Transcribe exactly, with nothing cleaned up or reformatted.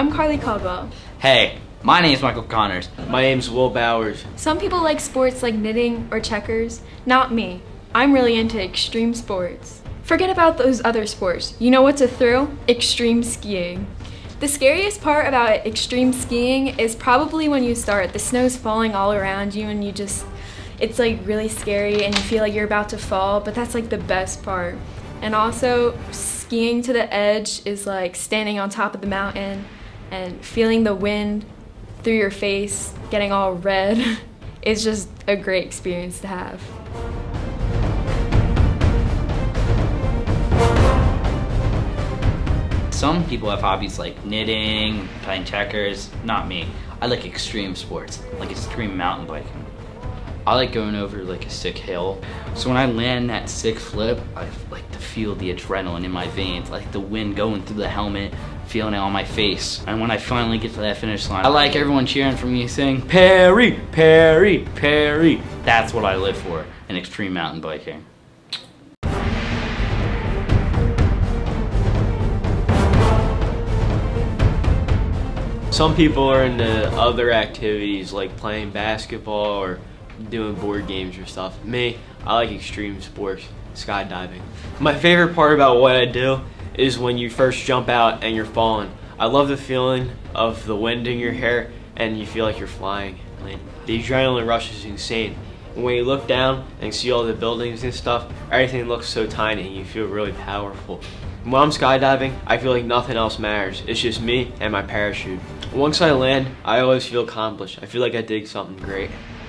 I'm Carly Caldwell. Hey, my name's Michael Connors. My name's Will Bowers. Some people like sports like knitting or checkers. Not me. I'm really into extreme sports. Forget about those other sports. You know what's a thrill? Extreme skiing. The scariest part about extreme skiing is probably when you start. The snow's falling all around you and you just, it's like really scary and you feel like you're about to fall, but that's like the best part. And also, skiing to the edge is like standing on top of the mountain and feeling the wind through your face, getting all red. It's just a great experience to have. Some people have hobbies like knitting, playing checkers. Not me. I like extreme sports, like extreme mountain biking. I like going over like a sick hill. So when I land that sick flip, I like to feel the adrenaline in my veins, like the wind going through the helmet, feeling it on my face. And when I finally get to that finish line, I like everyone cheering for me saying, "Perry, Perry, Perry." That's what I live for in extreme mountain biking. Some people are into other activities like playing basketball or doing board games or stuff. Me, I like extreme sports, skydiving. My favorite part about what I do is when you first jump out and you're falling. I love the feeling of the wind in your hair and you feel like you're flying. Like, the adrenaline rush is insane. When you look down and see all the buildings and stuff, everything looks so tiny and you feel really powerful. When I'm skydiving, I feel like nothing else matters. It's just me and my parachute. Once I land, I always feel accomplished. I feel like I did something great.